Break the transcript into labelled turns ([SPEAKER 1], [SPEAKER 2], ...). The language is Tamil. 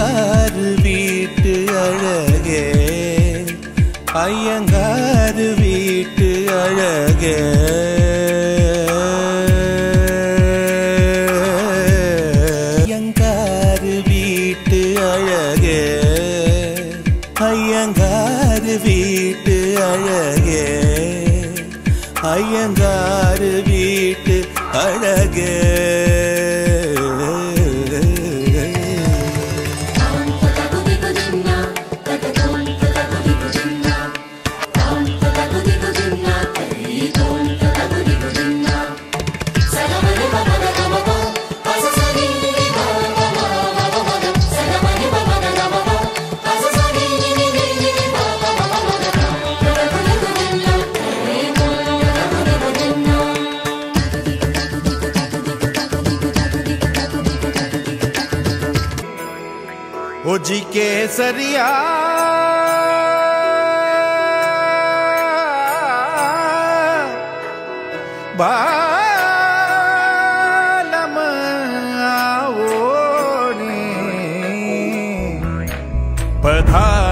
[SPEAKER 1] ஐயங்கார் வீட்டு அழகே, ஐயங்கார் வீட்டு அழகே. ஐயங்கார் வீட்டு அழகே, ஐயங்கார் வீட்டு அழகே, ஐயங்கார் வீட்டு அழகே. ओ जी केसरिया बालम आओ ने पधार